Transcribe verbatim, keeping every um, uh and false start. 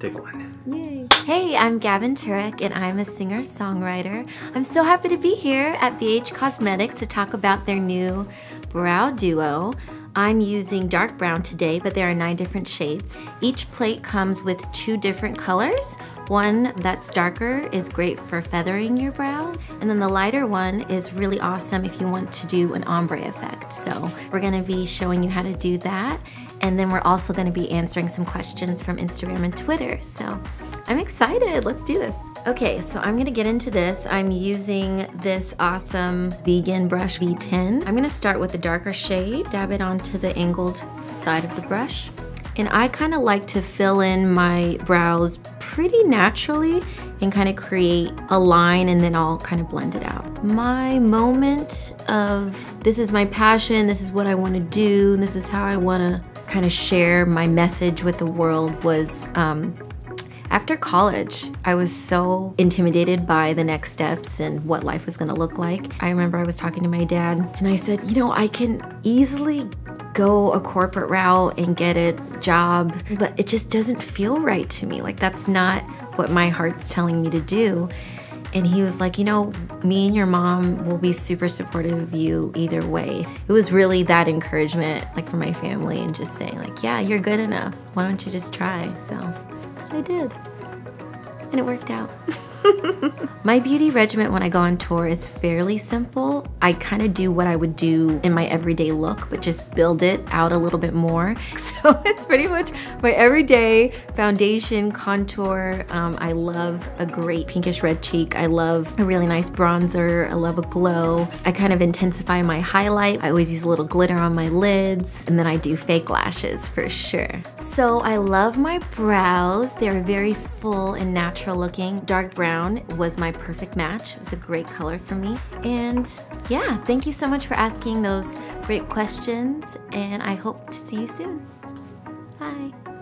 Take one. Yay. Hey, I'm Gavin Turek and I'm a singer-songwriter. I'm so happy to be here at B H Cosmetics to talk about their new brow duo. I'm using dark brown today, but there are nine different shades. Each plate comes with two different colors. One that's darker is great for feathering your brow, and then the lighter one is really awesome if you want to do an ombre effect. So we're gonna be showing you how to do that, and then we're also gonna be answering some questions from Instagram and Twitter. So I'm excited, let's do this. Okay, so I'm gonna get into this. I'm using this awesome vegan brush V ten. I'm gonna start with the darker shade, dab it onto the angled side of the brush. And I kind of like to fill in my brows pretty naturally and kind of create a line, and then I'll kind of blend it out. My moment of this is my passion, this is what I want to do, this is how I want to kind of share my message with the world was um, after college. I was so intimidated by the next steps and what life was gonna look like. I remember I was talking to my dad and I said, you know, I can easily go a corporate route and get a job, but it just doesn't feel right to me. Like, that's not what my heart's telling me to do. And he was like, you know, me and your mom will be super supportive of you either way. It was really that encouragement, like, for my family, and just saying like, yeah, you're good enough. Why don't you just try? So that's what I did. And it worked out. My beauty regimen when I go on tour is fairly simple. I kind of do what I would do in my everyday look, but just build it out a little bit more. So it's pretty much my everyday foundation, contour. Um, I love a great pinkish red cheek. I love a really nice bronzer. I love a glow. I kind of intensify my highlight. I always use a little glitter on my lids, and then I do fake lashes for sure. So I love my brows. They're very full and natural looking. Dark brown was my perfect match. It's a great color for me. And yeah, thank you so much for asking those great questions, and I hope to see you soon. Bye.